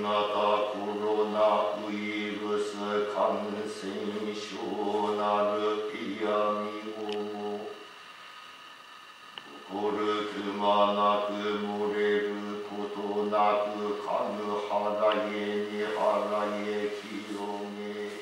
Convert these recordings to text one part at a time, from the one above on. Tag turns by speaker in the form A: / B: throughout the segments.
A: 型コロナウイルス感染症なる嫌みも起こるくまなく漏れることなくかぬ腹へに腹へ広げ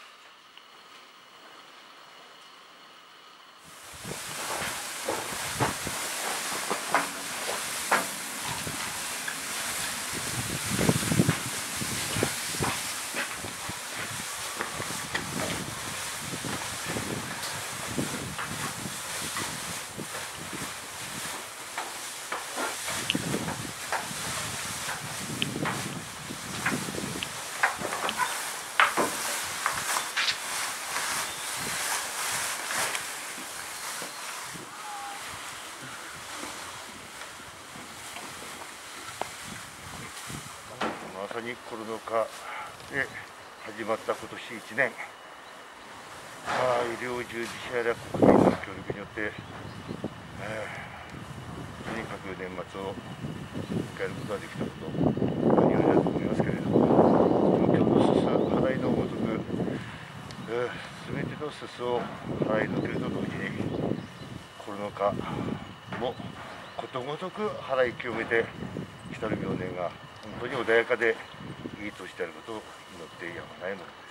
A: まさにコロナ禍で始まった今年1年、医療従事者や国民の協力によって、とにかく年末を迎えることができたこと、何よりだと思いますけれども、状況のすす払いのごとく、すべてのすすを払い抜けると同時に、コロナ禍もことごとく払い清めて来たる明年が本当に穏やかでいい年であることを祈ってやまないものです。